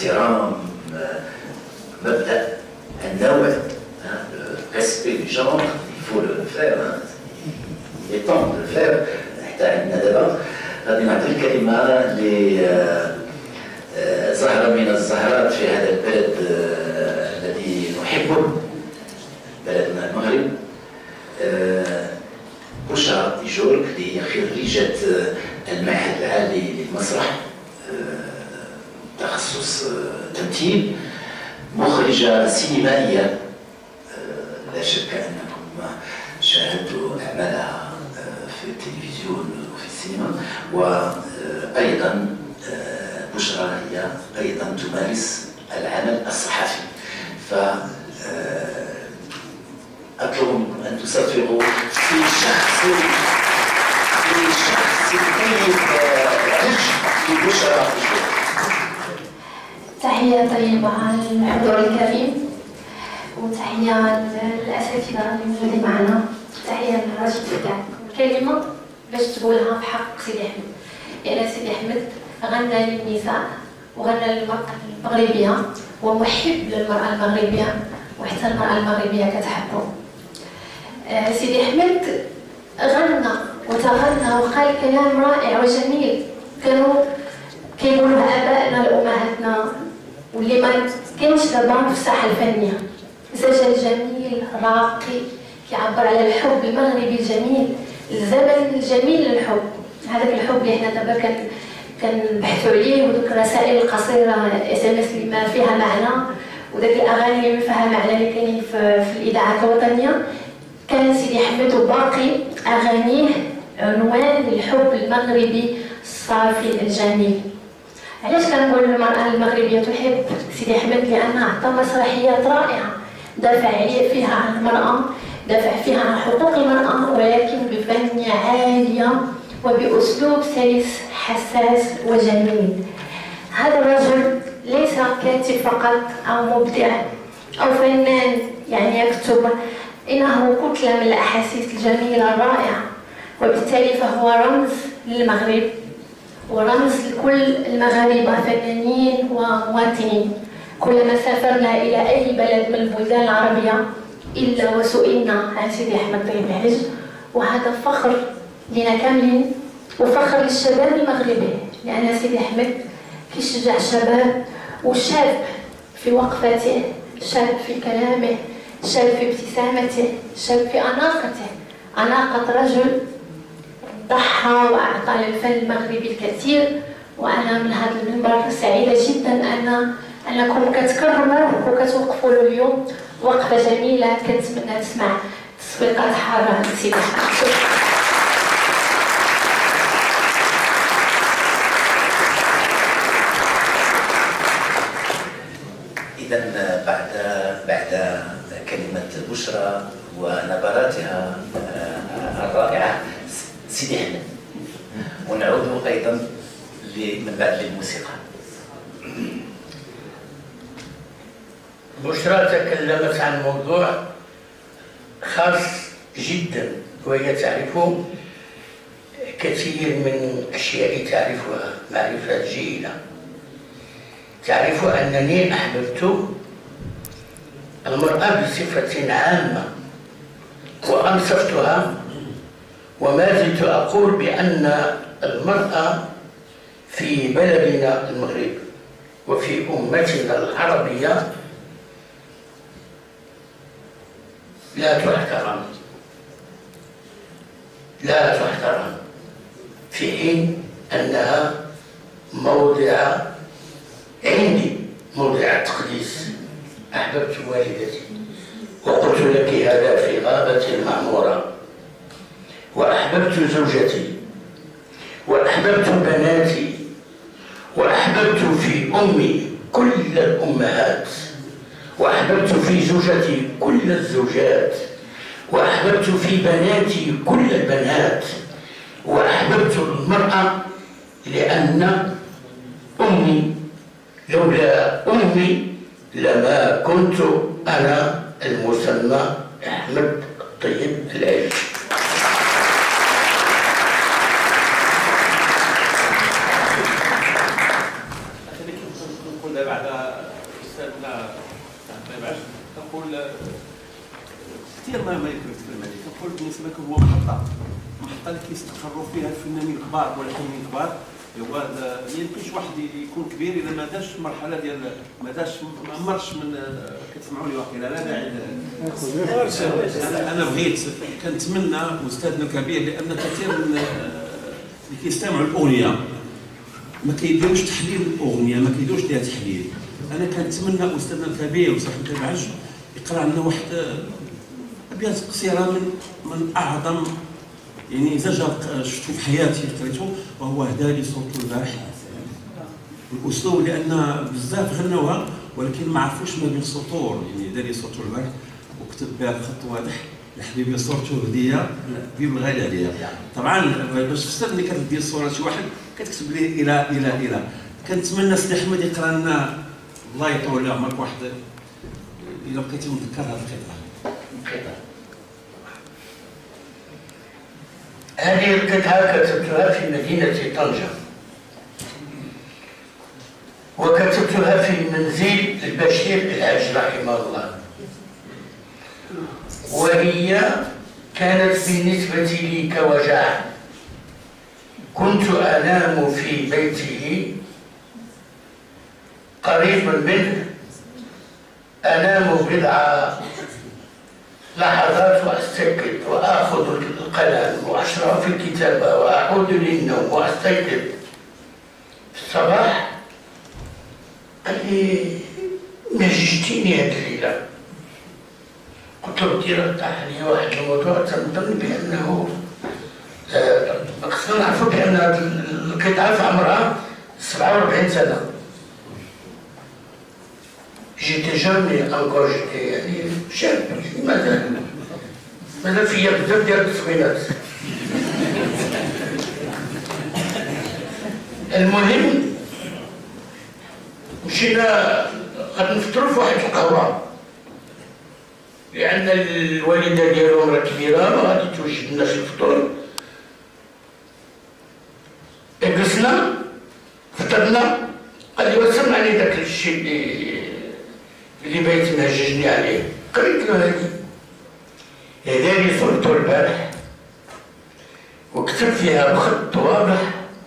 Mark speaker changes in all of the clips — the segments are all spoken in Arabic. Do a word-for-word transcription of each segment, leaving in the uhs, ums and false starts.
Speaker 1: احترام مبدأ النوع. Respect du genre, il faut le faire. Il est temps de le faire. حتى عندنا دابا غادي نعطي الكلمة لزهرة من الزهرات في هذا البلد الذي نحبه، بلدنا المغرب، بشرى ديجورك اللي هي خريجة المعهد العالي للمسرح تخصص تمثيل، مخرجة سينمائية. لا شك أنكم شاهدتوا أعمالها في التلفزيون وفي السينما، وأيضا بشرى هي أيضا تمارس العمل الصحفي. ف أطلب منكم أن تصفقوا في شخص في شخص طيب في بشرى.
Speaker 2: تحية طيبة على الحضور الكريم، وتحية للأساتذة اللي موجودين معنا، تحية للراجل تاعك. كلمة باش تقولها بحق سيدي أحمد، لأن سيدي أحمد غنى للنساء وغنى للمرأة المغربية ومحب للمرأة المغربية، وحتى المرأة المغربية كتحبه. آه سيدي أحمد غنى وتغنى وقال كلام رائع وجميل كانوا كيقولوها آبائنا لأمهاتنا، واللي ما كاينش دابا في الساحة الفنية. زجل جميل راقي كيعبر على الحب المغربي الجميل، الزمن الجميل للحب. هذاك الحب اللي حنا دابا كان كنبحثوا عليه، ودوك الرسائل القصيره اس ام اس اللي ما فيها معنى، وداك الاغاني اللي ما فيها معنى اللي كاينين في, في الاذاعات الوطنيه. كان سيدي احمد وباقي اغانيه عنوان للحب المغربي الصافي الجميل. علاش كنقول المراه المغربيه تحب سيدي احمد؟ لانه عطى مسرحيات رائعه دافع فيها عن المراه، دافع فيها عن حقوق المراه، ولكن بفن عاليه وباسلوب سلس حساس وجميل. هذا الرجل ليس كاتب فقط او مبدع او فنان يعني يكتب، انه كتله من الاحاسيس الجميله الرائعه، وبالتالي فهو رمز للمغرب ورمز لكل المغاربه فنانين ومواطنين. كلما سافرنا الى اي بلد من البلدان العربيه الا وسئلنا عن سيدي احمد طيب العج، وهذا فخر لنا كاملين وفخر للشباب المغربي، لان سيدي احمد كيشجع الشباب، وشاب في وقفته، شاب في كلامه، شاب في ابتسامته، شاب في اناقته، اناقه رجل ضحى واعطى للفن المغربي الكثير. وانا من هذا المنبر سعيده جدا ان انكم كتكرموا وكتوقفوا له اليوم وقفه جميله. كنتمنى نسمع تصفيقات حاره لسيدي احمد.
Speaker 1: إذا بعد بعد كلمة بشرى ونبراتها الرائعة سيدي أحمد، ونعود أيضا من بعد للموسيقى.
Speaker 3: بشرى تكلمت عن موضوع خاص جدا، وهي تعرف كثير من أشياء تعرفها معرفة جيدة. تعرف أنني أحببت المرأة بصفة عامة وأنصفتها، وما زلت أقول بأن المرأة في بلدنا المغرب وفي أمتنا العربية لا تحترم لا تحترم في حين أنها موضع عندي موضع التقديس. أحببت والدتي وقلت لك هذا في غابة المعمورة، وأحببت زوجتي وأحببت بناتي وأحببت في أمي كل الأمهات، وأحببت في زوجتي كل الزوجات، وأحببت في بناتي كل البنات، وأحببت المرأة لأن أمي لولا أمي لما كنت أنا المسمى أحمد طيب العج.
Speaker 4: بعد مؤلفين كبار ملحنين كبار هو ما يمكنش واحد يكون كبير اذا ما داش المرحله ديال ما داش ما عمرش من كتسمعوني واقيلا لا داعي. انا بغيت كنتمنى استاذنا الكبير لان كثير من اللي كيستمعوا الاغنيه ما كيديروش تحليل الاغنيه ما كيديروش ليها تحليل. انا كنتمنى استاذنا الكبير وصاحب العج يقرا لنا واحد ابيات قصيره من من اعظم يعني زجر شفتو في حياتي قريته وهو هدالي صوت البارح. الاسلوب لان بزاف غنوها ولكن ما عرفوش ما بين السطور يعني هدالي صوت البارح وكتب بها بخط واضح لحبيبي صورته هديه حبيبي الغالي عليا. طبعا باش تفسر ملي كتدي الصوره شي واحد كتكتب ليه الى الى الى. كنتمنى سيدي احمد يقرا لنا الله يطول عمرك واحد الا بقيتي متذكر هذه القطعه.
Speaker 3: هذه القطعة كتبتها في مدينة طنجة وكتبتها في منزل البشير العج رحمه الله، وهي كانت بالنسبة لي كوجع. كنت أنام في بيته قريبا منه، أنام بضع لحظات وأستيقظ وآخذ القلم وأشرع في الكتابة وأعود للنوم وأستيقظ في الصباح. قال لي نجشتيني هذه الليلة. قلت له بدي رد علي واحد الموضوع تنظن بأنه خصنا نعرفوا بأن القطعة في عمرها سبعة وأربعين سنة. جيتي جامي انكور جيتي يعني شاب مازال مازال فيا بزاف ديال التصوينات. المهم مشينا غادي نفطروا في واحد القهوة لأن الوالدة ديالهم راه كبيرة وغادي توجد لنا شي الفطور. جلسنا فطرنا قال لي وسمعني داك الشيء اللي اللي بغيت مهججني عليه. قريت له هادي هذاني صورته البارح وكتب فيها بخط واضح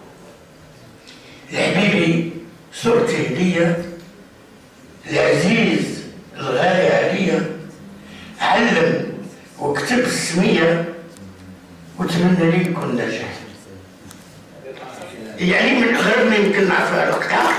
Speaker 3: لحبيبي صورتي هدية العزيز الغالي عليا، علم وكتب السمية وتمنى لي يكون ناجح. يعني من غير ما يمكن نعرفها القطعة.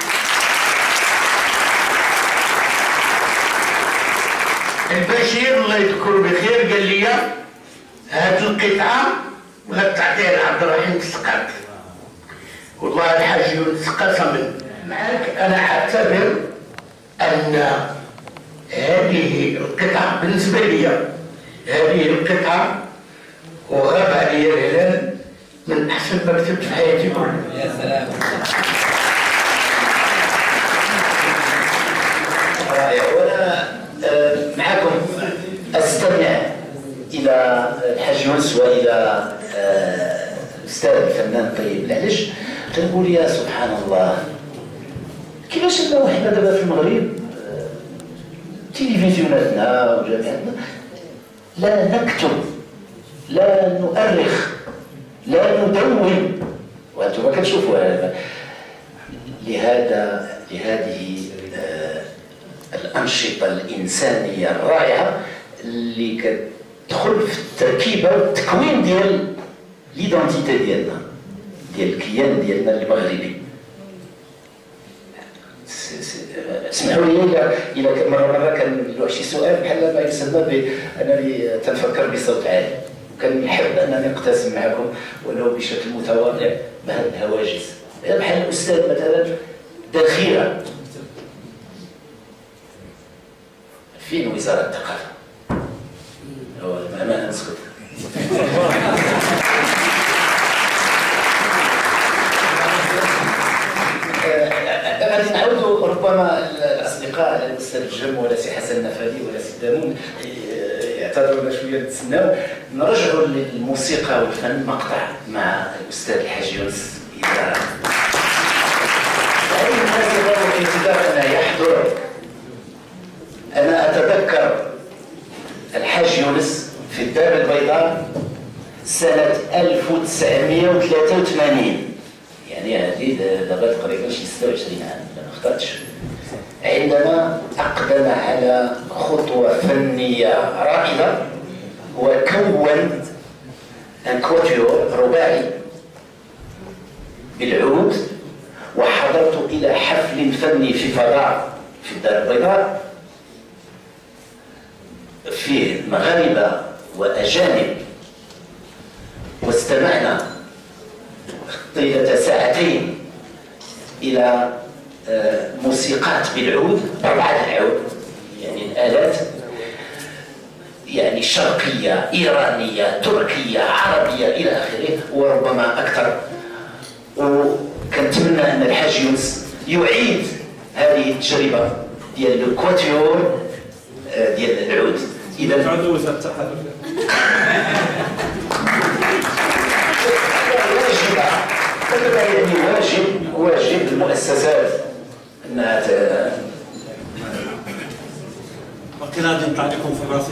Speaker 3: البشير الله يذكره بخير قال لي هذه القطعة ولا تعطيها لعبد الرحيم السقاط. والله الحاج يونس قسما معك انا اعتبر ان هذه القطعة بالنسبة لي هذه القطعة وغاب علي الهلال من احسن ما كتبت في حياتي كلها. يا سلام.
Speaker 1: وانا معكم استمع الى الحاج يونس والى الاستاذ الفنان طيب العلج. تنقول يا سبحان الله كيفاش انه حنا دابا في المغرب تلفزيوناتنا وجامعاتنا لا نكتب لا نؤرخ لا ندون، وانتم كتشوفوا هذا. لهذا لهذه الأنشطة الإنسانية الرائعة اللي كتدخل في التركيبة والتكوين ديال ليدونتيتي ديالنا ديال الكيان ديالنا المغربي. اسمحوا لي إلا إلا مرة مرة كان له شي سؤال بحال ما يسمى بأنني تنفكر بصوت عالي، وكان نحب أنني نقتسم معكم ولو بشكل متواضع بهذه الهواجس. بحال الأستاذ مثلا داخلة فين وزارة الثقافة؟ هو ما نسكت. غادي نعاودوا ربما الأصدقاء على الأستاذ الجم ولا سي حسن النفادي ولا سي دامون يعتذروا شوية نتسناو. نرجعوا للموسيقى والفن مقطع مع الأستاذ الحاج يونس. إذا أي مناسبة والانتظار أن يحضر. أنا أتذكر الحاج يونس في الدار البيضاء سنة ألف وتسعمائة وثلاثة وثمانين، يعني هذه دابا تقريبا شي ستة وعشرين عام ما اخترتش، عندما أقدم على خطوة فنية رائدة وكون ان كواتيور رباعي بالعود. وحضرت إلى حفل فني في فضاء في الدار البيضاء فيه مغاربة وأجانب، واستمعنا طيلة ساعتين إلى موسيقات بالعود، أربعة العود، يعني الآلات يعني شرقية، إيرانية، تركية، عربية إلى آخره، وربما أكثر. وكنتمنى أن الحاج يونس يعيد هذه التجربة ديال الكواتيور ديال العود. إذا
Speaker 4: تعودوا وزارة التحالف.
Speaker 1: واجب يعني واجب واجب المؤسسات انها
Speaker 4: باقي غادي نطلع لكم في راسي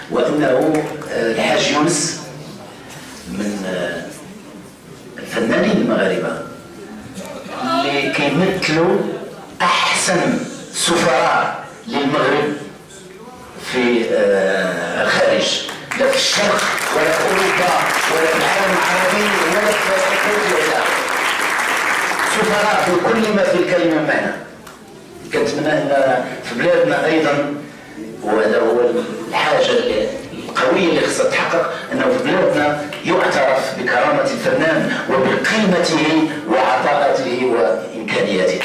Speaker 1: وأنه الحاج يونس من الفنانين المغاربة اللي كيمثلوا أحسن سفراء للمغرب في الخارج، لا في الشرق ولا في أوروبا ولا في العالم العربي ولا في أفريقيا، سفراء بكل ما في الكلمة معنا. كنتمنى أن في بلادنا أيضا، وهذا هو الحاجة القوية اللي خصها تتحقق، أنه في بلادنا يعترف بكرامة الفنان وبقيمته وعطاءاته وإمكانياته.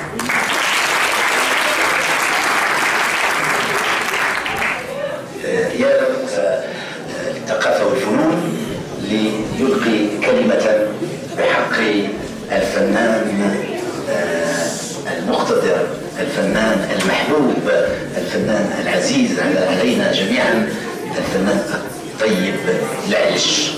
Speaker 1: يا الثقافة والفنون ليلقي كلمة بحق الفنان المقتدر، الفنان المحبوب، الفنان العزيز علينا جميعا، الفنان الطيب العلج.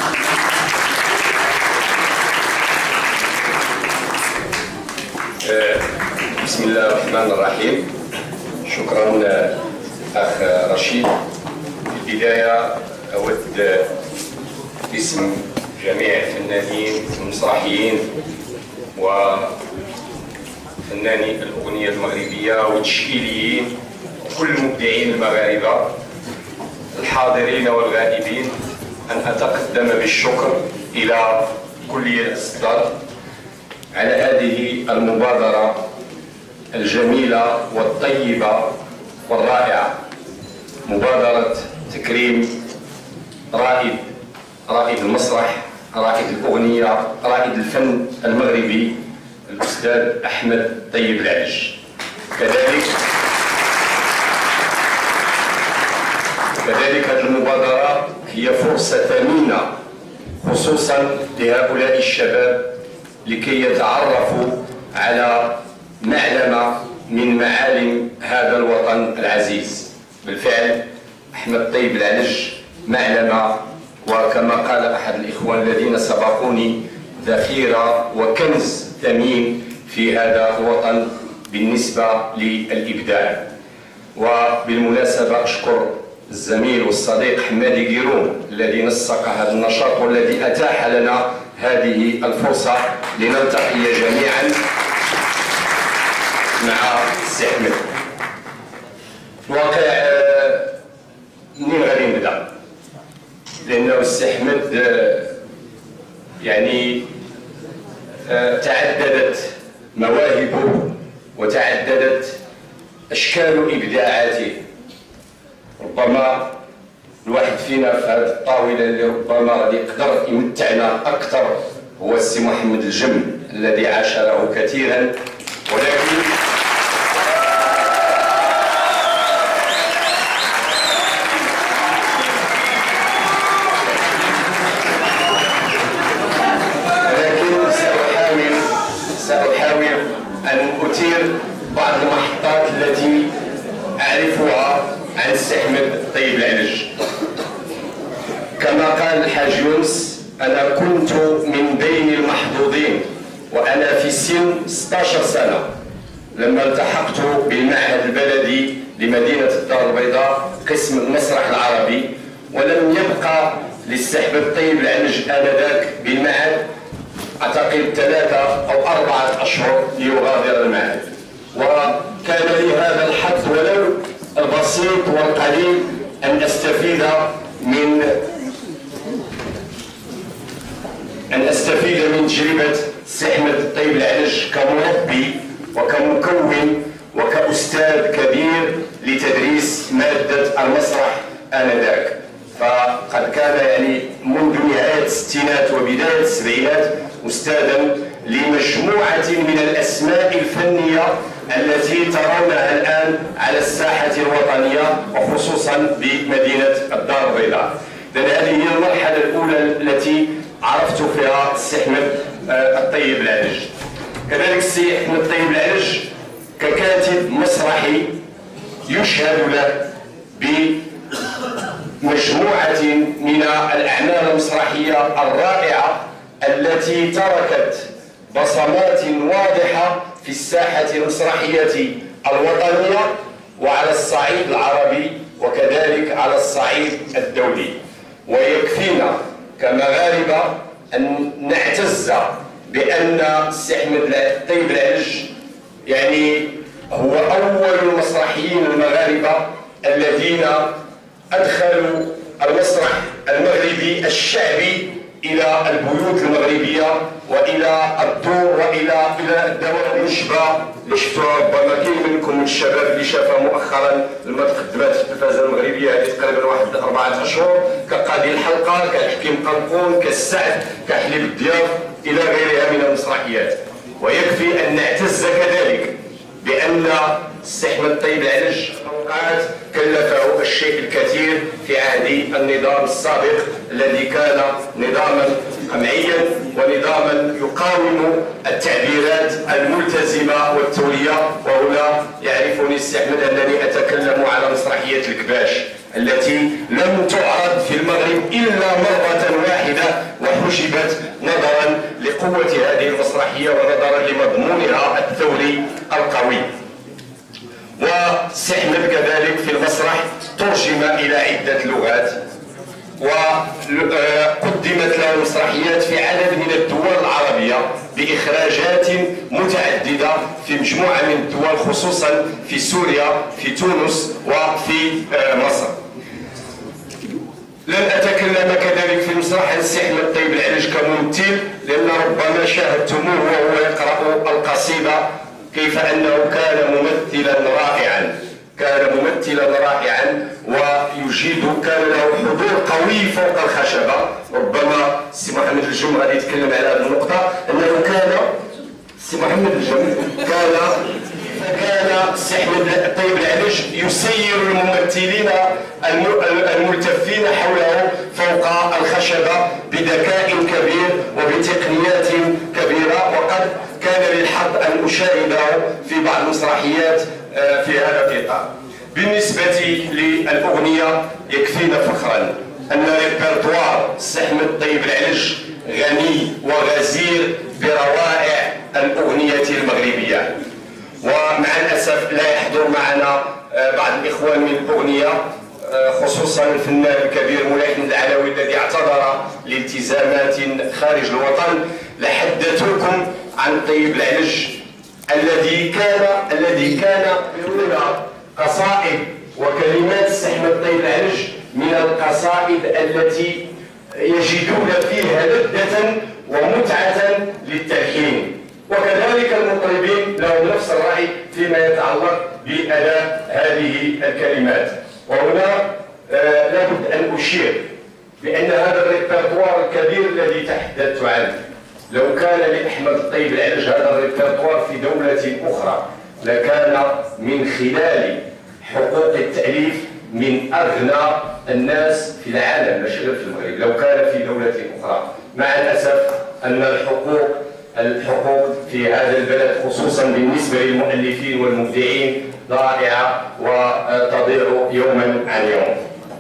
Speaker 5: بسم الله الرحمن الرحيم. شكرا أخ رشيد. في البداية أود باسم جميع الفنانين المسرحيين وفناني الأغنية المغربية والتشكيليين وكل المبدعين المغاربة الحاضرين والغائبين أن أتقدم بالشكر إلى كلية الأسطال على هذه المبادرة الجميلة والطيبة والرائعة، مبادرة تكريم رائد رائد المسرح، رائد الأغنية، رائد الفن المغربي الأستاذ أحمد طيب العلج. كذلك كذلك هذه المبادرة هي فرصة ثمينة خصوصا لهؤلاء الشباب لكي يتعرفوا على معلمة من معالم هذا الوطن العزيز. بالفعل أحمد طيب العلج معلمة، وكما قال أحد الإخوان الذين سبقوني ذخيرة وكنز ثمين في هذا الوطن بالنسبة للإبداع. وبالمناسبة أشكر الزميل والصديق حمادي قيروم الذي نسق هذا النشاط والذي أتاح لنا هذه الفرصة لنلتقي جميعا مع السي أحمد. الواقع منين غادي نبدا؟ لأنه السي أحمد يعني تعددت مواهبه وتعددت أشكال إبداعاته. ربما الواحد فينا في هذه الطاولة اللي ربما غادي يقدر يمتعنا أكثر هو السي محمد الجم الذي عاشره كثيرا، ولكن ولكن سأحاول سأحاول أن أثير بعض المحطات التي أعرفها عن السي أحمد طيب العلج. كما قال الحاج يونس، أنا كنت من بين المحظوظين وأنا في سن ستة عشر سنة لما التحقت بالمعهد البلدي لمدينة الدار البيضاء قسم المسرح العربي، ولم يبقى للسي أحمد طيب العلج آنذاك بالمعهد أعتقد ثلاثة أو أربعة أشهر ليغادر المعهد، وكان لي هذا الحظ ولو البسيط والقليل أن أستفيد من أن أستفيد من تجربة السي أحمد طيب العلج كمربي وكمكون وكأستاذ كبير لتدريس مادة المسرح آنذاك. فقد كان يعني منذ نهاية الستينات وبداية السبعينات أستاذا لمجموعة من الأسماء الفنية التي ترونها الآن على الساحة الوطنية وخصوصا بمدينة الدار البيضاء. إذن هذه هي المرحلة الأولى التي عرفت فيها السي أحمد الطيب العلج. كذلك السي أحمد الطيب العلج ككاتب مسرحي يشهد له بمجموعة من الأعمال المسرحية الرائعة التي تركت بصمات واضحة في الساحة المسرحية الوطنية وعلى الصعيد العربي وكذلك على الصعيد الدولي. ويكفينا كمغاربة أن نعتز بأن السي أحمد طيب العلج يعني هو أول المسرحيين المغاربة الذين أدخلوا المسرح المغربي الشعبي إلى البيوت المغربية وإلى الدور وإلى إلى الدوائر النشبة اللي شفتوها. ربما كاين منكم من الشباب اللي شافها مؤخرا لما تقدمت في التلفازة المغربية هذه تقريبا واحد أربعة أشهر كقاضي الحلقة، كالحكيم قنقون، كالسعد، كحليب الضياف إلى غيرها من المسرحيات. ويكفي أن نعتز كذلك بأن السي أحمد طيب العلج أوقات كلفه الشيء الكثير في عهد النظام السابق الذي كان نظاما قمعيا ونظاما يقاوم التعبيرات الملتزمة والثورية. وهنا يعرفني السي أحمد أنني أتكلم على مسرحية الكباش التي لم تعرض في المغرب إلا مرة واحدة وحجبت نظرا لقوة هذه المسرحية ونظرا لمضمونها الثوري القوي. والسي أحمد كذلك في المسرح ترجم إلى عدة لغات وقدمت له مسرحيات في عدد من الدول العربية بإخراجات متعددة في مجموعة من الدول خصوصا في سوريا، في تونس وفي مصر. لن أتكلم كذلك في المسرح عن السي أحمد طيب العلج كممثل لأن ربما شاهدتموه وهو يقرأ القصيدة كيف أنه كان ممثلا رائعا، كان ممثلا رائعا ويجيد، كان له حضور قوي فوق الخشبة. ربما السي محمد الجم غادي يتكلم على هذه النقطة أنه كان السي محمد الجم كان كان السي أحمد طيب العلج يسير الممثلين الملتفين حوله فوق الخشبة بذكاء كبير وبتقنيات كبيرة. وقد كان لي الحظ أن أشاهده في بعض المسرحيات في هذا الإطار. بالنسبة للأغنية يكفينا فخرا أن ريبرتوار السي أحمد طيب العلج غني وغزير بروائع الأغنية المغربية. ومع الأسف لا يحضر معنا بعض الإخوان من الأغنية خصوصا الفنان الكبير مولاي أحمد العلوي الذي اعتذر لالتزامات خارج الوطن. لحدثوكم عن طيب العلج الذي كان الذي كان يقول قصائد وكلمات السي أحمد طيب العلج من القصائد التي يجدون فيها لذة ومتعة للتلحين. وكذلك المطربين لهم نفس الرأي فيما يتعلق بأداء هذه الكلمات. وهنا آه لابد أن أشير بأن هذا الريبرتوار الكبير الذي تحدثت عنه لو كان لأحمد الطيب العلج هذا الريبرتوار في دولة أخرى لكان من خلال حقوق التأليف من أغنى الناس في العالم مش غير في المغرب لو كان في دولة أخرى. مع الأسف أن الحقوق الحقوق في هذا البلد خصوصا بالنسبة للمؤلفين والمبدعين ضائعة وتضيع يوما عن يوم.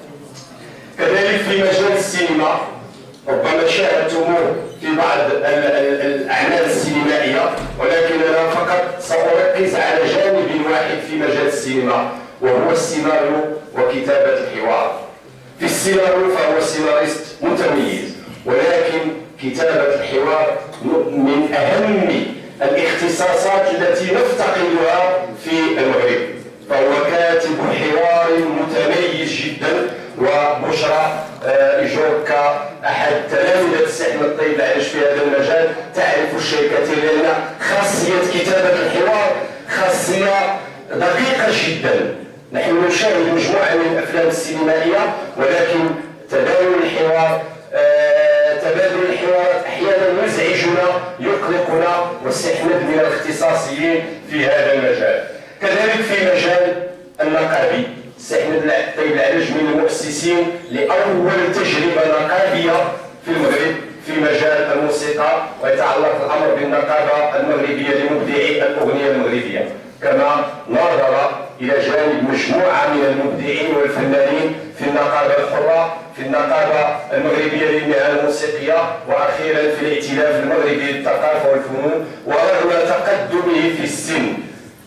Speaker 5: كذلك في مجال السينما ربما شاهدتموه في بعض الأعمال السينمائية ولكن أنا فقط سأركز على جانب واحد في مجال السينما وهو السيناريو وكتابة الحوار. في السيناريو فهو سيناريست متميز ولكن كتابة الحوار من أهم الاختصاصات التي نفتقدها في المغرب. فهو كاتب حوار متميز جدا. وبشرى إيجوركا أحد تلامذة السي أحمد طيب العلج في هذا المجال تعرف الشيء كثير لأن خاصية كتابة الحوار خاصية دقيقة جدا. نحن نشاهد مجموعة من الأفلام السينمائية ولكن تبادل الحوار آه، تبادل الحوارات أحيانا يزعجنا يقلقنا والسي أحمد من الاختصاصيين في هذا المجال. كذلك في مجال النقابي السي أحمد طيب العلج من المؤسسين لأول تجربة نقابية في المغرب في مجال الموسيقى ويتعلق الأمر بالنقابة المغربية لمبدعي الأغنية المغربية. كما نظر إلى جانب مجموعة من المبدعين والفنانين في النقابة الحرة في النقابة المغربية للمهن الموسيقية وأخيرا في الائتلاف المغربي للثقافة والفنون. ورغم تقدمه في السن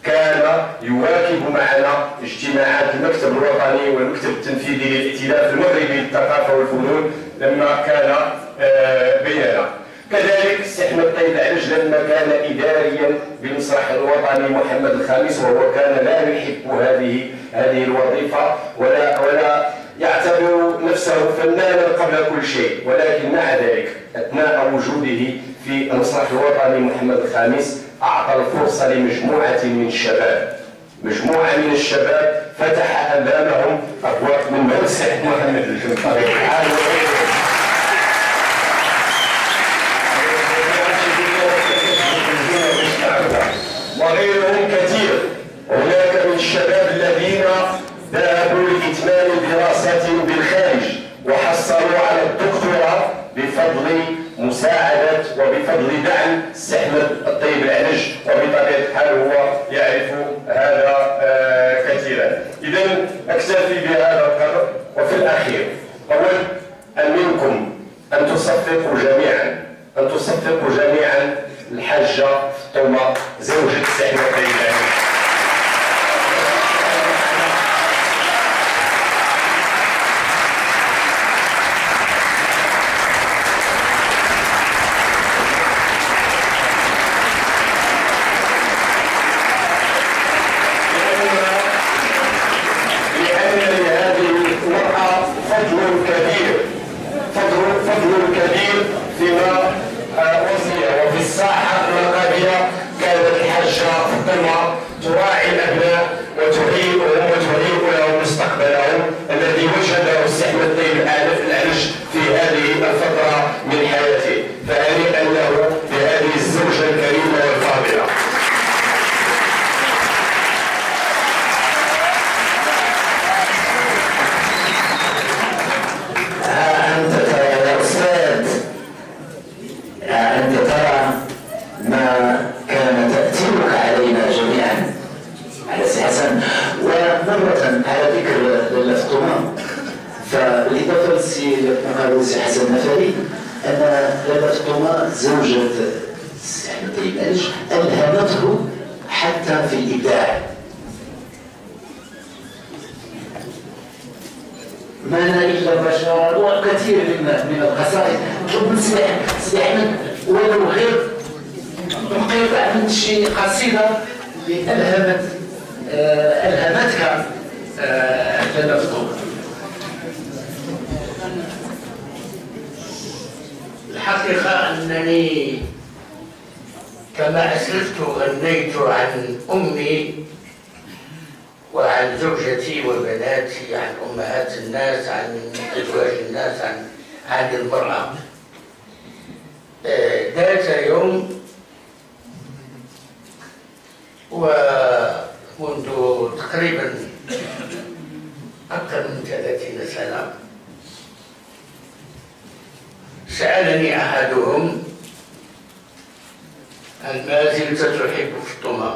Speaker 5: كان يواكب معنا اجتماعات المكتب الوطني والمكتب التنفيذي للائتلاف المغربي للثقافه والفنون لما كان بيننا. كذلك السي احمد طيب العلج لما كان اداريا بالمسرح الوطني محمد الخامس، وهو كان لا يحب هذه هذه الوظيفه ولا ولا يعتبر نفسه فنانا قبل كل شيء، ولكن مع ذلك اثناء وجوده في المسرح الوطني محمد الخامس اعطى الفرصه لمجموعه من الشباب، مجموعه من الشباب فتح امامهم ابواب من مسرح محمد الجنطري وغيرهم كثير. هناك من الشباب الذين ذهبوا لإتمام دراساتهم بالخارج وحصلوا على الدكتوراه بفضل مساعدة وبفضل دعم السي احمد الطيب العلج، وبطبيعة الحال هو يعرف هذا آه كثيرا. إذا أكتفي بهذا القدر. وفي الأخير أود أن منكم أن تصفقوا جميعا أن تصفقوا جميعا الحاجة فطومة زوجة السي احمد الطيب العلج. تراعي الابناء وتهيئهم وتهيئ لهم مستقبلهم الذي وجده السي احمد الطيب العلج في هذه الفتره من حياته، فهنيئا له بهذه الزوجه الكريمه والفاضله.
Speaker 1: ها انت ترى يا استاذ، ها انت ترى ما كان تأثيرك علينا جميعا على سي حسن. ومرة على ذكر لفطومة، فبالإضافة للسي قالوا سي حسن النفاري أن لفطومة زوجة السي احمد الطيب العلج ألهمته حتى في الإبداع. ما لنا إلا مجموعة كثير من من القصائد تقول سي أحمد ولو غير نقيط من شي قصيدة اللي ألهمت آه ألهمتك آه لفظه.
Speaker 3: الحقيقة أنني كما أسلفت غنيت عن أمي وعن زوجتي وبناتي، عن أمهات الناس، عن أزواج الناس، عن عن المرأة. ذات يوم ومنذ تقريبا أكثر من ثلاثين سنة سألني أحدهم: هل ما زلت تحب فطومة؟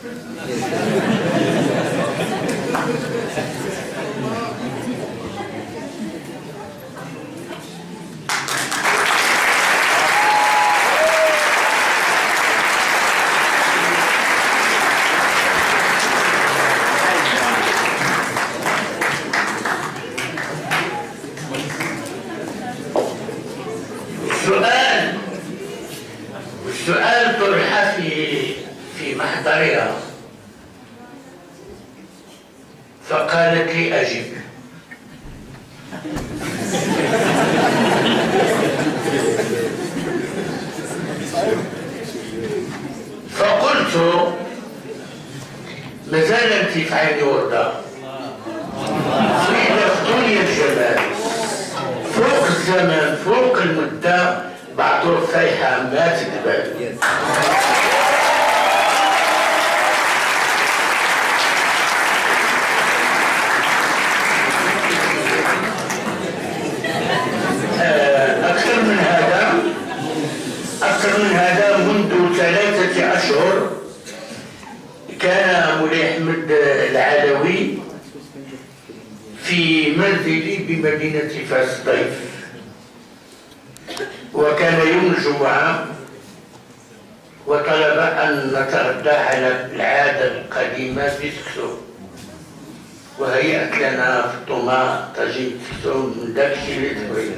Speaker 3: السؤال السؤال طرح في في محضرها، فقالت لي: أجب. فقلت: ما زال انت في عيني وردة، في دنيا الجمال، فوق الزمن، فوق المدة، بعطور فايحة ما تقبل. أكثر من هذا أكثر من هذا منذ ثلاثة أشهر كان مولاي أحمد العلوي في منزلي بمدينة فاس ضيف، وكان يوم الجمعة وطلب أن نتردى على العادة القديمة في سكسو، وهيأت لنا في الطوماط طاجين سكسو من داك الشيء اللي تبغي.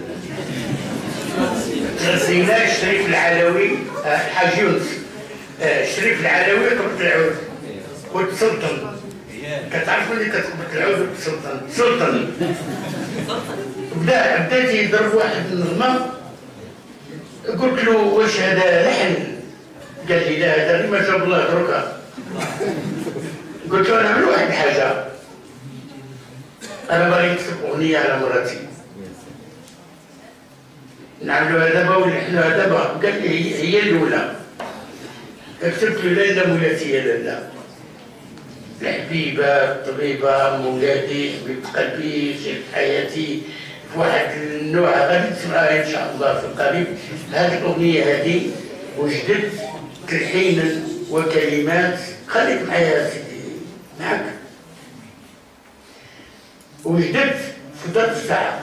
Speaker 3: تغسينا شريف العلوي الحاج يونس، شريف العلوي قبة العود والسلطن. كتعرفوا اللي كتقبة العود والسلطن؟ سلطن. بدا بدا تيضرب واحد النغمة، قلت له واش هذا لحن؟ قال لي لا هذا غير ما جاب الله دركا. قلت له نعمل واحد الحاجة، أنا باغي نكتب أغنية على مراتي. نعملوها دابا ونحنوها دابا. قال لي هي الأولى. كتبت له لالا مولاتي يا لالا، الحبيبة الطبيبة مولاتي حبيبة قلبي شريك حياتي، في واحد النوع غادي تسمعها إن شاء الله في القريب. هذه الأغنية هذه وجدت تلحينا وكلمات. خليك معايا سيدي معك. وجدت في ثلاث ساعات.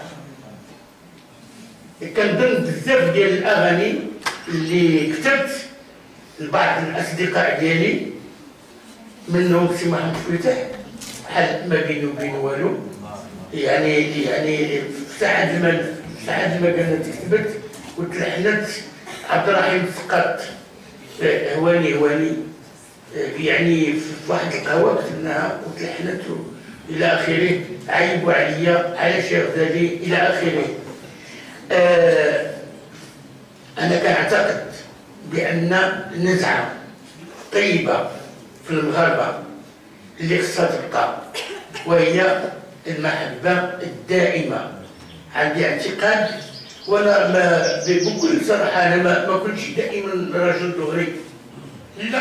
Speaker 3: كنظن بزاف ديال الأغاني اللي كتبت لبعض الأصدقاء ديالي، منهم سي محمد فتح، بحال ما بيني وبين والو. يعني يعني في ساعة ما ساعة ما كانت كتبت وتلحنت عبد الرحيم سقط هواني هواني، يعني في واحد القهوة كتبناها وتلحنت إلى آخره. عيبوا عليا على شي غزالي إلى آخره. آه أنا كنعتقد بأن نزعة طيبة في المغاربة اللي خصها تبقى، وهي المحبة الدائمة. عندي اعتقاد، وأنا ما بكل صراحة أنا ما, ما كنتش دائما رجل دغري، لا،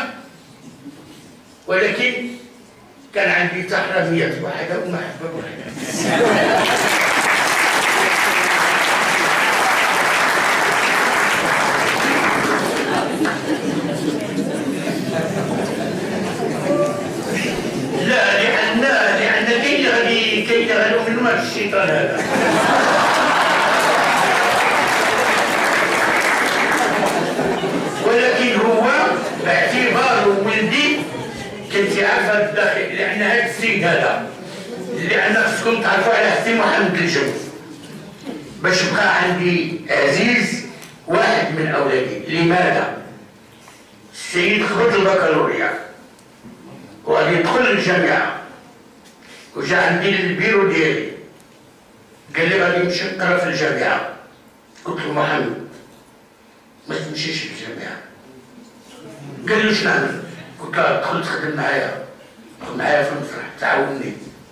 Speaker 3: ولكن كان عندي تحرمية واحدة ومحبة واحدة. لا، لأن لأن كاين غادي كاين غادي منهم هذا الشيطان هذا. ولكن هو باعتباره ولدي كنت عارفه الداخل، لأن هذا السيد هذا اللي أنا خصكم تعرفوا على سي محمد الجو، باش بقى عندي عزيز واحد من أولادي. لماذا؟ السيد خرج البكالوريا وغادي يدخل الجامعة، وجا عندي البيرو ديالي قال لي غادي نمشي نقرا في الجامعة. قلت له محمد ما تمشيش للجامعة. قال لي واش نعمل؟ قلت له دخل تخدم معايا، دخل معايا في المسرح تعاوني.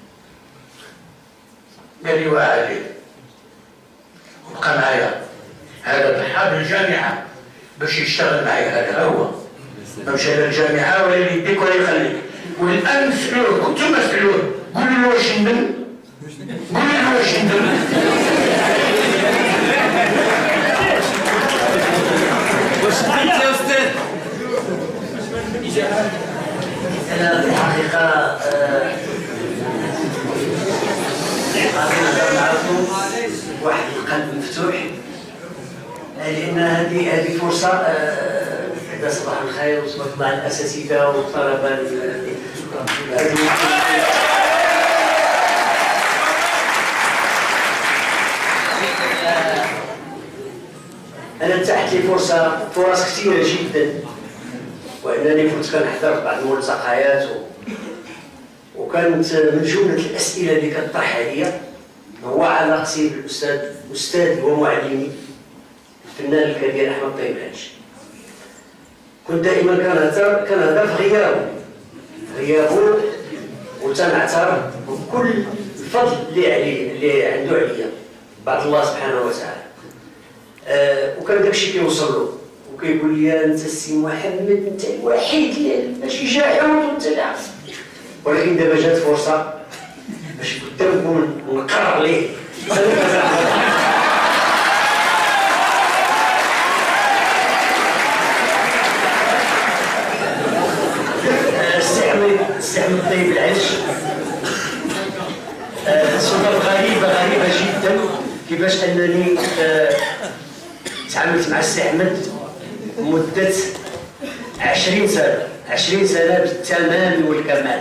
Speaker 3: قال لي وعلي وبقى معايا. هذا ضحى بالجامعة باش يشتغل معايا، هذا هو. ما مشى للجامعة ولا يديك ولا يخليك. والآن نسألوه، كنتو مسألوه، قولوا له واش ندم؟ قولوا له واش ندم؟
Speaker 6: واش ندمت يا أستاذ؟
Speaker 1: أنا في الحقيقة غادي معكم واحد القلب مفتوح، لأن هذه هذه فرصة. صباح الخير وصباح مع الأساتذة والطلبة. أنا اتاحت لي فرصة فرص كثيرة جدا، وأنني كنت كنحضر بعض الملتقيات، وكانت من جملة الأسئلة اللي كتطرح عليا هو علاقتي بالأستاذ أستاذي ومعلمي الفنان الكبير أحمد طيب الحاج. كنت دائما كنهضر كنهضر في غيابه غيابه وتنعترف بكل الفضل اللي عليه اللي عنده عليا بعد الله سبحانه وتعالى. آه وكان داكشي كيوصل له وكيقول لي انت السي محمد انت الوحيد اللي ماشي جاحظ وانت اللي عارف. ولكن دابا جات فرصه باش قدامكم نقرر ليه. استعمل طيب العيش. صدف غريبة غريبة جدا كيفاش أنني تعاملت مع السي أحمد مدة
Speaker 7: عشرين سنة عشرين سنة بالتمام والكمال.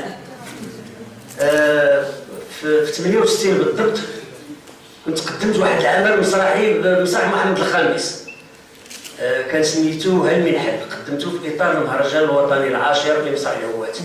Speaker 7: آه في ثمانية وستين بالضبط كنت قدمت واحد العمل مسرحي بمسرح محمد الخامس، آه كان سميتو هل من حل، قدمته في اطار المهرجان الوطني العاشر لمسرح الهوات.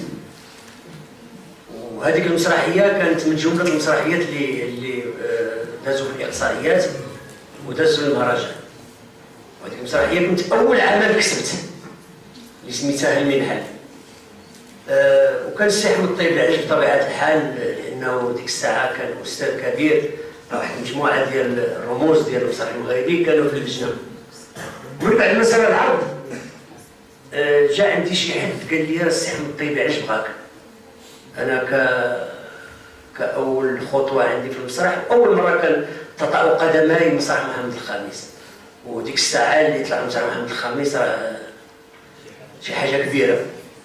Speaker 7: وهذيك المسرحيه كانت من جمله المسرحيات اللي اللي آه دازوا في الاقصائيات ودازوا في المهرجان. وهذيك المسرحيه كنت اول عمل كسبت اللي سميتها هل من حل. آه وكان السي احمد الطيب العريش بطبيعه الحال، لانه ديك الساعه كان استاذ كبير، واحد المجموعه ديال الرموز ديال المسرح المغربي كانوا في اللجنه. من بعد ما صار العرض آه جاء عندي شي حد قال لي السي احمد الطيب العريش بغاك. انا ك كاول خطوه عندي في المسرح، اول مره كان تطأ قدماي مسرح محمد الخامس، وديك الساعه اللي طلع مسرح محمد الخامس راه شي حاجه كبيره.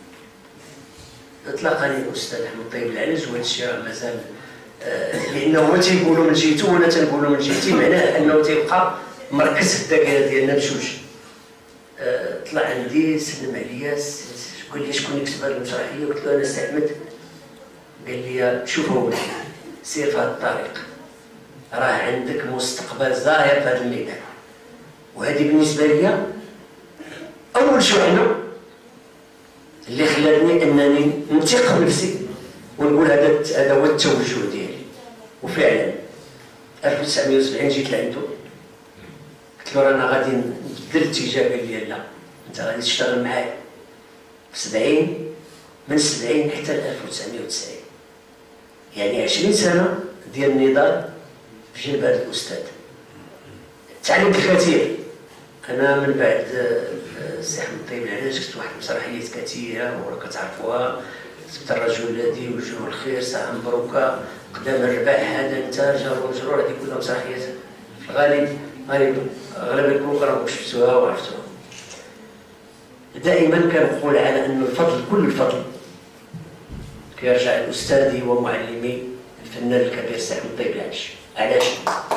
Speaker 7: اطلقني الاستاذ احمد الطيب العلج، وهذا الشيء راه مازال آه لانه هو تيقولوا من جهته وانا تنقولوا من جهتي، معناه انه تيبقى مركز في الذاكره ديالنا بجوج. آه طلع عندي سلم عليا قال لي شكون اللي كتب هذه المسرحيه؟ قلت له انا سي احمد. قال لي شوف اولي سير في هذا الطريق، راه عندك مستقبل زاهر في هذا الميدان. وهذه بالنسبه لي اول شحنه اللي خلاتني انني نثق بنفسي ونقول هذا هذا هو التوجه ديالي. وفعلا ألف وتسعمائة وسبعين جيت لعندو قلت له انا غادي نبدل الاتجاه. قال لي لا، انت غادي تشتغل معايا. في سبعين من سبعين حتى ألف وتسعمائة وتسعين، يعني عشرين سنه ديال النضال في جنب هذا الاستاذ. تعلمت الكثير. انا من بعد السي احمد الطيب العلاج كتبت واحد المسرحيات كثيره وراك كتعرفوها، كتبت الرجل الذي وجهه الخير، ساعه مبروكه، قدام الرباح، هذا انت، جار ومجرور، هذه كلها مسرحيات في الغالب غالبا اغلبكم راكم شفتوها وعرفتوها. دائما كنقول على ان الفضل كل الفضل كيرجع لاستاذي ومعلمي الفنان الكبير السي احمد الطيب العلاج. علاش؟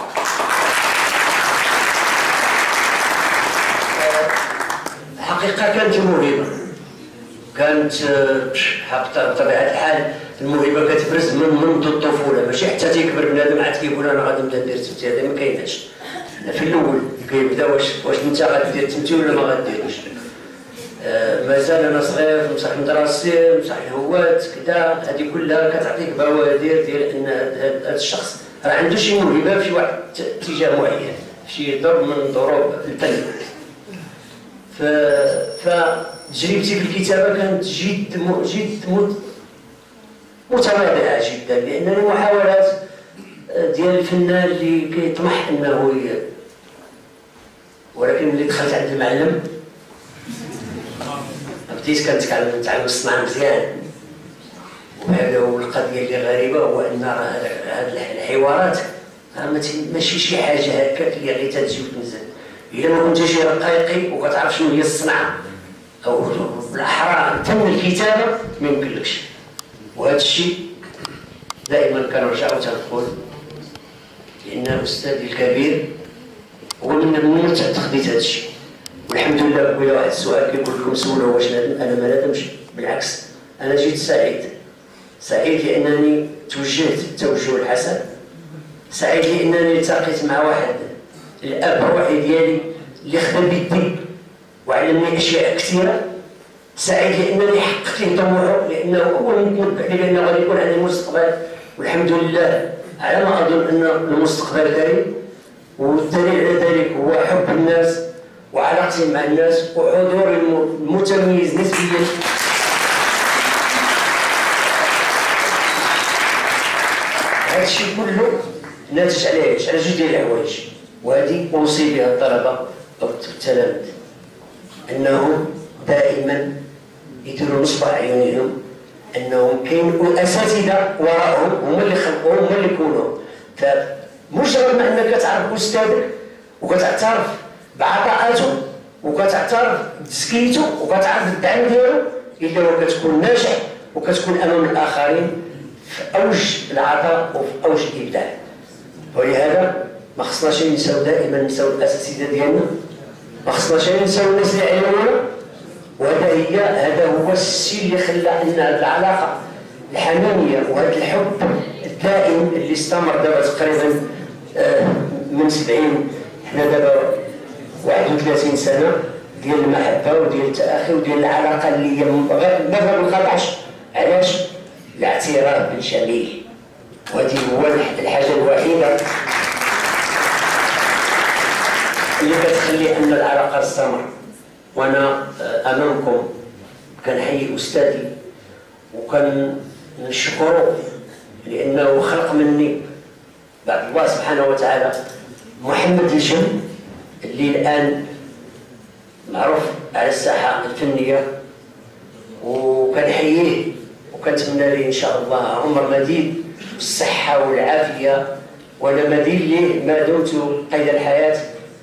Speaker 7: الحقيقه كانت الموهبه، كانت بطبيعه الحال الموهبه كتبرز من منذ الطفوله، ماشي حتى تيكبر بنادم عاد كيقول انا غادي نبدا ندير التمثيل. هذا ما كايناش. في الاول كيبدا واش واش انت غادي دير التمثيل ولا ما غاديرش. آه مازال انا صغير في مسرح المدرسه، مسرح الهوات كذا، هذه كلها كتعطيك بوادر ديال ان هذا الشخص راه عنده شي موهبه في واحد اتجاه معين، في شي ضرب من ضروب الفن. ف فتجربتي في الكتابه كانت جد م... جد متواضعه جدا، لانني محاولات ديال الفنان اللي كيطمح انه ي... ولكن ملي دخلت عند المعلم بديت كنتعلم نتعلم الصناعه مزيان. وهذا هو القضيه اللي غريبه، هو ان هاد الحوارات ماشي شي حاجه هكاك اللي غير تجي وتنزل. الا ما كنتيش رقيقي وكتعرف شنو هي الصنعه او بالاحرى فن الكتابه ما يمكنلكش. وهذا الشيء دائما كنرجع وتنقول لان الاستاذ الكبير هو من من تخديت هذا الشيء. والحمد لله خويا واحد السؤال كيقول لكم سولوا واش انا ما نادمش، بالعكس انا جيت سعيد. سعيد لانني توجهت التوجه الحسن، سعيد لانني التقيت مع واحد الاب الروحي ديالي اللي خدم بيدي وعلمني اشياء كثيره، سعيد لانني حققت له طموحه، لانه اول متنبأ لي بانه غادي يكون عندي مستقبل، والحمد لله على ما اظن ان المستقبل كريم. والدليل على ذلك هو حب الناس وعلاقتي مع الناس وحضوري المتميز نسبيا. هذا الشيء كله ناتج على ايش؟ على جوج ديال الحوايج، وهذه اوصي بها الطلبه او التلاميذ انهم دائما يديروا نصب عيونهم انهم كاين اساتذه وراءهم، هما اللي خلقوهم، هما اللي كونوا. فمجرد ما انك تعرف استاذك وكتعترف بعطاءاته وكتعترف بتزكيته وكتعرف الدعم ديالو، الا هو كتكون ناجح وكتكون امام الاخرين في اوج العطاء وفي اوج الابداع. ولهذا ما خصناش ننساو دائما ننساو الاساتذه ديالنا، ما خصناش ننساو الناس اللي علمونا، وهذا هذا هي هذا هو الشيء اللي خلى ان هذه العلاقه الحميميه وهذا الحب الدائم اللي استمر دابا تقريبا من سبعين حنا دابا واحد وثلاثين سنه ديال المحبه وديال التاخي وديال العلاقه اللي هي ما بنقطعش. علاش؟ الاعتراف بالجميع، وهذه هو الحاجه الوحيده اللي كتخلي ان العلاقه تستمر. وانا امامكم كنحيي استاذي وكنشكره لانه خلق مني بعد الله سبحانه وتعالى محمد الجم اللي الان معروف على الساحه الفنيه، وكنحييه وكنتمنى ليه ان شاء الله عمر مديد بالصحه والعافيه، وانا مدين ليه ما دمت قيد الحياه،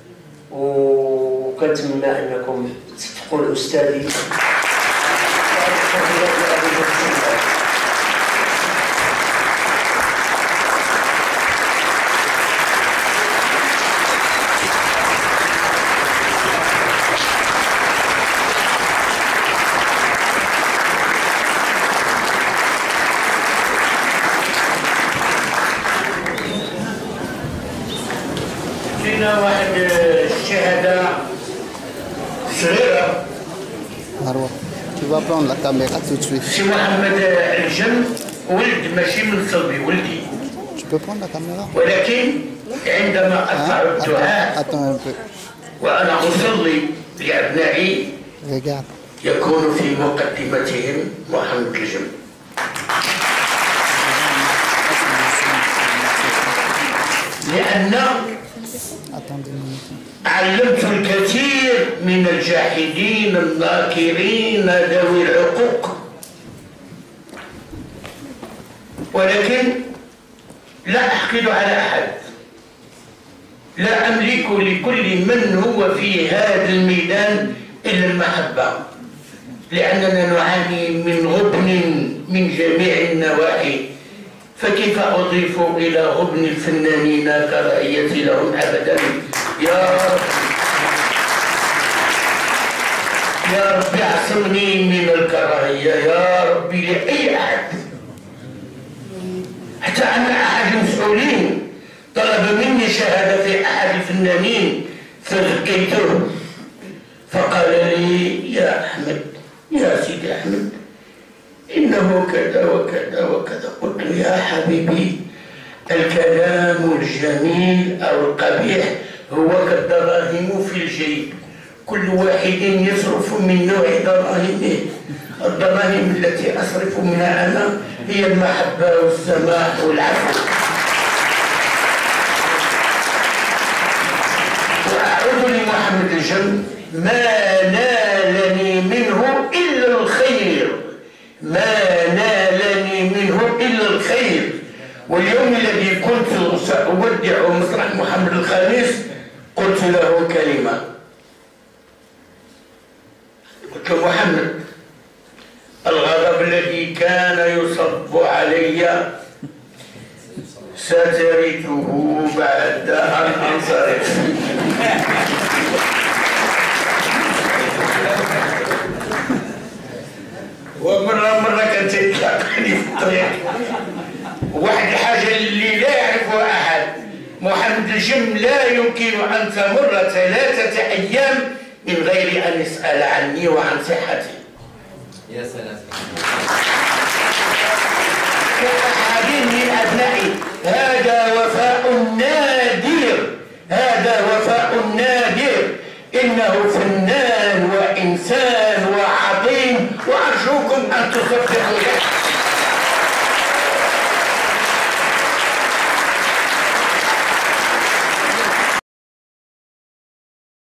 Speaker 7: وكنتمنى انكم تتقوا لاستاذي.
Speaker 3: فينا واحد الشهاده صغيره.
Speaker 8: Marwa, tu vas prendre la caméra tout de suite.
Speaker 3: سي محمد الجم ولد ماشي من صلبي ولدي.
Speaker 8: Tu peux prendre la caméra?
Speaker 3: ولكن عندما أرفع
Speaker 8: Hein?
Speaker 3: الدعاء
Speaker 8: Attends, attends un peu.
Speaker 3: وأنا أصلي لأبنائي
Speaker 8: Regarde.
Speaker 3: يكون في مقدمتهم محمد الجم. لأن علمت الكثير من الجاحدين الناكرين ذوي العقوق، ولكن لا أحقد على أحد، لا أملك لكل من هو في هذا الميدان إلا المحبة، لأننا نعاني من غبن من جميع النواحي، فكيف أضيف إلى غبن الفنانين كراهيتي لهم أبدا؟ يا رب يا رب اعصمني من الكراهية يا ربي لأي أحد، حتى أن أحد المسؤولين طلب مني شهادة في أحد الفنانين فزكيته، فقال لي يا أحمد يا سيدي أحمد إنه كذا وكذا وكذا. قلت له يا حبيبي الكلام الجميل أو القبيح هو كالدراهم في الجيب، كل واحد يصرف من نوع دراهمه. الدراهم التي أصرف منها أنا هي المحبة والسماح والعفو. وأعود لمحمد الجم ما نالني منه إلا الخير، ما نالني منه إلا الخير. واليوم الذي كنت سأودع مسرح محمد الخامس قلت له كلمة، قلت له محمد الغضب الذي كان يصب علي سترثه بعد أن أنصرف. ومرة مرة كانت تلقاني في الطريق واحد الحاجة اللي لا يعرفها أحد، محمد الجم لا يمكن أن تمر ثلاثة أيام من غير أن يسأل عني وعن صحتي.
Speaker 6: يا سلام.
Speaker 3: كأحد من أبنائي هذا وفاء نادر، هذا وفاء نادر، إنه فنان وإنسان وعظيم، وأرجوكم أن تصدقوا له.